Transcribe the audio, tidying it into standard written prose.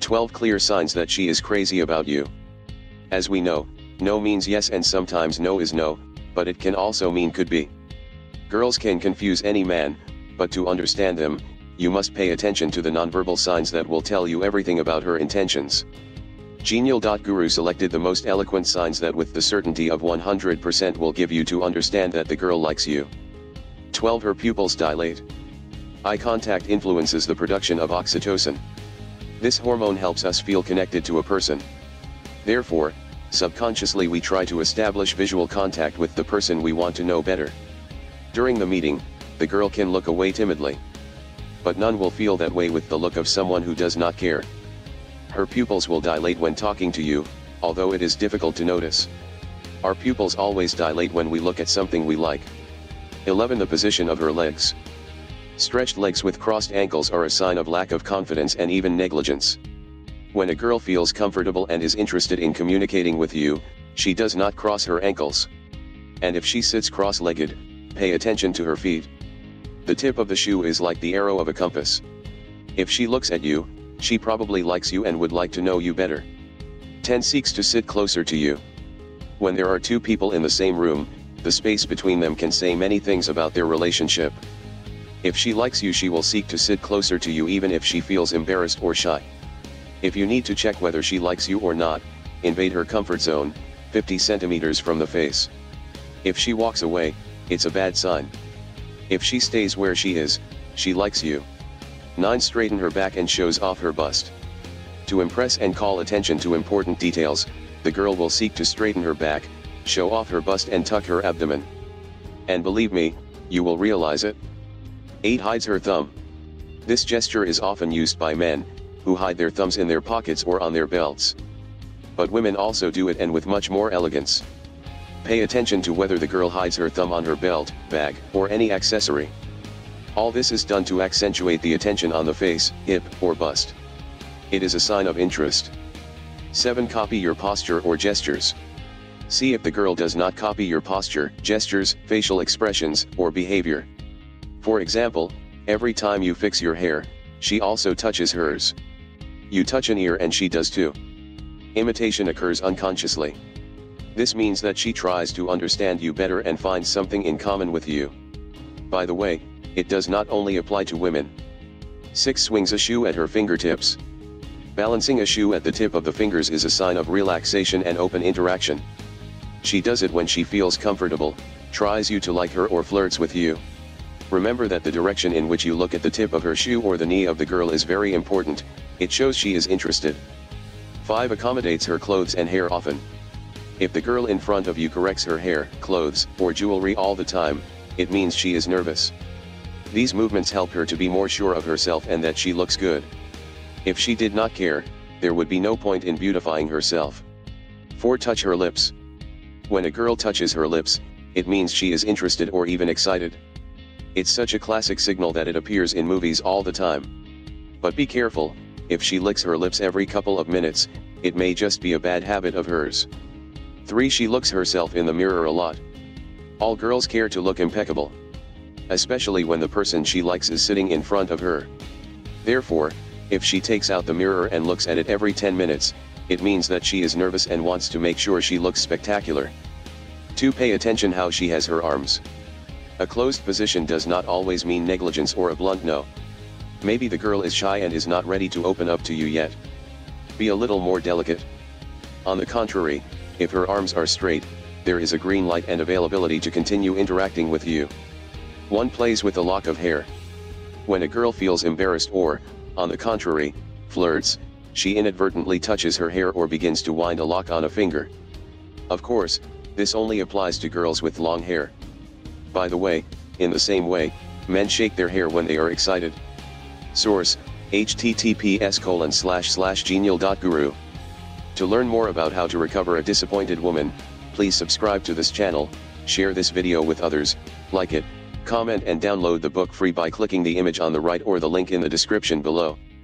12 clear signs that she is crazy about you. As we know, no means yes and sometimes no is no, but it can also mean could be. Girls can confuse any man, but to understand them, you must pay attention to the nonverbal signs that will tell you everything about her intentions. Genial.guru selected the most eloquent signs that with the certainty of 100% will give you to understand that the girl likes you. 12. Her pupils dilate. Eye contact influences the production of oxytocin. This hormone helps us feel connected to a person. Therefore, subconsciously we try to establish visual contact with the person we want to know better. During the meeting, the girl can look away timidly. But none will feel that way with the look of someone who does not care. Her pupils will dilate when talking to you, although it is difficult to notice. Our pupils always dilate when we look at something we like. 11. The position of her legs. Stretched legs with crossed ankles are a sign of lack of confidence and even negligence. When a girl feels comfortable and is interested in communicating with you, she does not cross her ankles. And if she sits cross-legged, pay attention to her feet. The tip of the shoe is like the arrow of a compass. If she looks at you, she probably likes you and would like to know you better. 10. Seeks to sit closer to you. When there are two people in the same room, the space between them can say many things about their relationship. If she likes you, she will seek to sit closer to you even if she feels embarrassed or shy. If you need to check whether she likes you or not, invade her comfort zone, 50 centimeters from the face. If she walks away, it's a bad sign. If she stays where she is, she likes you. 9. Straighten her back and shows off her bust. To impress and call attention to important details, the girl will seek to straighten her back, show off her bust and tuck her abdomen. And believe me, you will realize it. 8. Hides her thumb. This gesture is often used by men, who hide their thumbs in their pockets or on their belts. But women also do it, and with much more elegance. Pay attention to whether the girl hides her thumb on her belt, bag, or any accessory. All this is done to accentuate the attention on the face, hip, or bust. It is a sign of interest. 7. Copy your posture or gestures. See if the girl does not copy your posture, gestures, facial expressions, or behavior. For example, every time you fix your hair, she also touches hers. You touch an ear and she does too. Imitation occurs unconsciously. This means that she tries to understand you better and finds something in common with you. By the way, it does not only apply to women. 6. Swings a shoe at her fingertips. Balancing a shoe at the tip of the fingers is a sign of relaxation and open interaction. She does it when she feels comfortable, tries you to like her, or flirts with you. Remember that the direction in which you look at the tip of her shoe or the knee of the girl is very important. It shows she is interested. 5. Accommodates her clothes and hair often. If the girl in front of you corrects her hair, clothes, or jewelry all the time, it means she is nervous. These movements help her to be more sure of herself and that she looks good. If she did not care, there would be no point in beautifying herself. 4. Touch her lips. When a girl touches her lips, it means she is interested or even excited. It's such a classic signal that it appears in movies all the time. But be careful, if she licks her lips every couple of minutes, it may just be a bad habit of hers. 3. She looks herself in the mirror a lot. All girls care to look impeccable. Especially when the person she likes is sitting in front of her. Therefore, if she takes out the mirror and looks at it every 10 minutes, it means that she is nervous and wants to make sure she looks spectacular. 2. Pay attention how she has her arms. A closed position does not always mean negligence or a blunt no. Maybe the girl is shy and is not ready to open up to you yet. Be a little more delicate. On the contrary, if her arms are straight, there is a green light and availability to continue interacting with you. 1. Plays with a lock of hair. When a girl feels embarrassed or, on the contrary, flirts, she inadvertently touches her hair or begins to wind a lock on a finger. Of course, this only applies to girls with long hair. By the way, in the same way, men shake their hair when they are excited. Source: https://genial.guru. To learn more about how to recover a disappointed woman, please subscribe to this channel, share this video with others, like it, comment and download the book free by clicking the image on the right or the link in the description below.